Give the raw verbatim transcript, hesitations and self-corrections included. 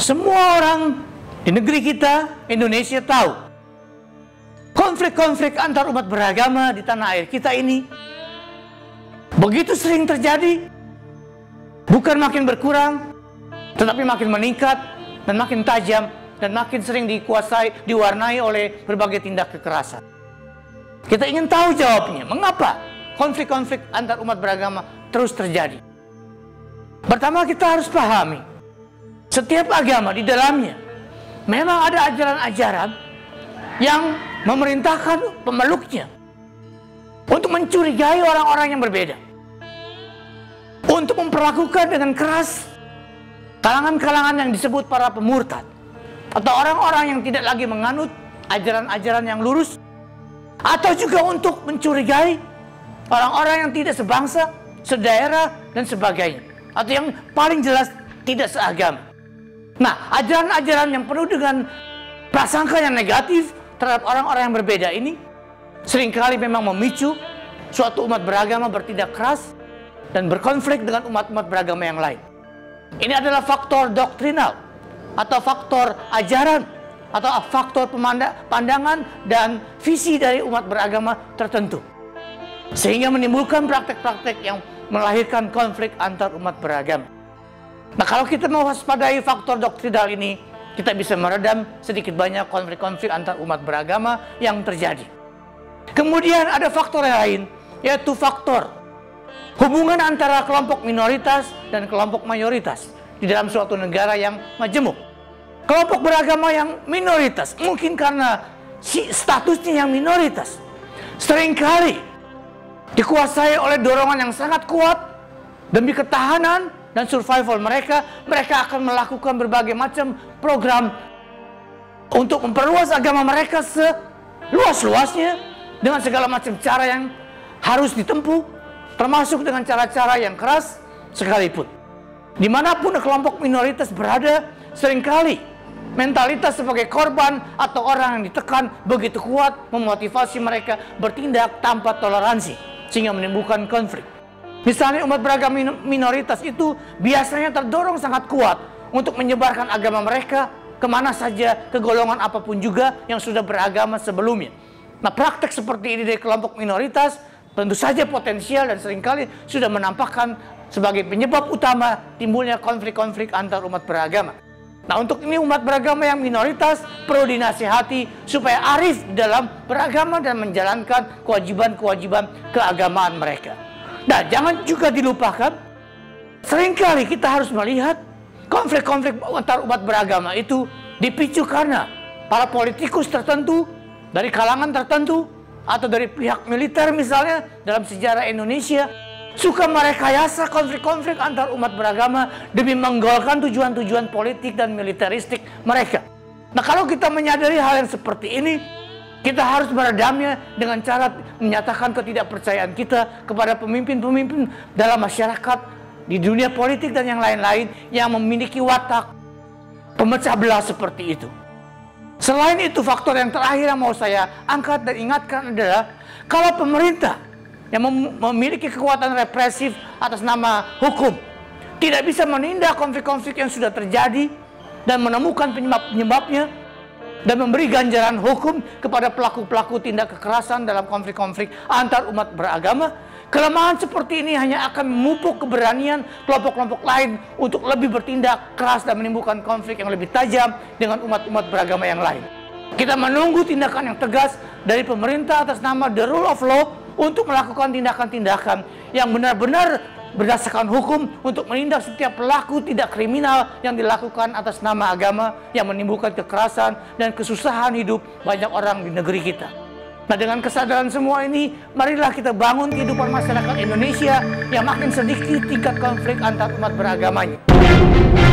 Semua orang di negeri kita, Indonesia, tahu konflik-konflik antar umat beragama di tanah air kita ini begitu sering terjadi, bukan makin berkurang, tetapi makin meningkat dan makin tajam dan makin sering dikuasai, diwarnai oleh berbagai tindak kekerasan. Kita ingin tahu jawabnya, mengapa konflik-konflik antar umat beragama terus terjadi. Pertama, kita harus pahami, setiap agama di dalamnya memang ada ajaran-ajaran yang memerintahkan pemeluknya untuk mencurigai orang-orang yang berbeda, untuk memperlakukan dengan keras kalangan-kalangan yang disebut para pemurtad, atau orang-orang yang tidak lagi menganut ajaran-ajaran yang lurus, atau juga untuk mencurigai orang-orang yang tidak sebangsa, sedaerah, dan sebagainya, atau yang paling jelas tidak seagama. Nah, ajaran-ajaran yang penuh dengan prasangka yang negatif terhadap orang-orang yang berbeda ini seringkali memang memicu suatu umat beragama bertindak keras dan berkonflik dengan umat-umat beragama yang lain. Ini adalah faktor doktrinal atau faktor ajaran atau faktor pandangan dan visi dari umat beragama tertentu, sehingga menimbulkan praktek-praktek yang melahirkan konflik antar umat beragama. Nah, kalau kita mewaspadai faktor doktrinal ini, kita bisa meredam sedikit banyak konflik-konflik antar umat beragama yang terjadi. Kemudian ada faktor yang lain, yaitu faktor hubungan antara kelompok minoritas dan kelompok mayoritas di dalam suatu negara yang majemuk. Kelompok beragama yang minoritas, mungkin karena si statusnya yang minoritas, seringkali dikuasai oleh dorongan yang sangat kuat demi ketahanan dan survival mereka. Mereka akan melakukan berbagai macam program untuk memperluas agama mereka seluas-luasnya dengan segala macam cara yang harus ditempuh, termasuk dengan cara-cara yang keras sekalipun. Dimanapun kelompok minoritas berada, seringkali mentalitas sebagai korban atau orang yang ditekan begitu kuat memotivasi mereka bertindak tanpa toleransi, sehingga menimbulkan konflik. Misalnya umat beragama minoritas itu biasanya terdorong sangat kuat untuk menyebarkan agama mereka kemana saja, ke golongan apapun juga yang sudah beragama sebelumnya. Nah, praktek seperti ini dari kelompok minoritas tentu saja potensial dan seringkali sudah menampakkan sebagai penyebab utama timbulnya konflik-konflik antar umat beragama. Nah, untuk ini umat beragama yang minoritas perlu dinasihati supaya arif dalam beragama dan menjalankan kewajiban-kewajiban keagamaan mereka. Nah, jangan juga dilupakan, seringkali kita harus melihat konflik-konflik antar umat beragama itu dipicu karena para politikus tertentu dari kalangan tertentu atau dari pihak militer misalnya dalam sejarah Indonesia suka merekayasa konflik-konflik antar umat beragama demi menggolkan tujuan-tujuan politik dan militeristik mereka. Nah, kalau kita menyadari hal yang seperti ini, kita harus meredamnya dengan cara menyatakan ketidakpercayaan kita kepada pemimpin-pemimpin dalam masyarakat, di dunia politik dan yang lain-lain yang memiliki watak pemecah belah seperti itu. Selain itu, faktor yang terakhir yang mau saya angkat dan ingatkan adalah kalau pemerintah yang memiliki kekuatan represif atas nama hukum tidak bisa menindak konflik-konflik yang sudah terjadi dan menemukan penyebab-penyebabnya dan memberi ganjaran hukum kepada pelaku-pelaku tindak kekerasan dalam konflik-konflik antar umat beragama, kelemahan seperti ini hanya akan memupuk keberanian kelompok-kelompok lain untuk lebih bertindak keras dan menimbulkan konflik yang lebih tajam dengan umat-umat beragama yang lain. Kita menunggu tindakan yang tegas dari pemerintah atas nama the rule of law untuk melakukan tindakan-tindakan yang benar-benar berdasarkan hukum untuk menindak setiap pelaku tidak kriminal yang dilakukan atas nama agama yang menimbulkan kekerasan dan kesusahan hidup banyak orang di negeri kita. Nah, dengan kesadaran semua ini, marilah kita bangun kehidupan masyarakat Indonesia yang makin sedikit tingkat konflik antar umat beragamanya.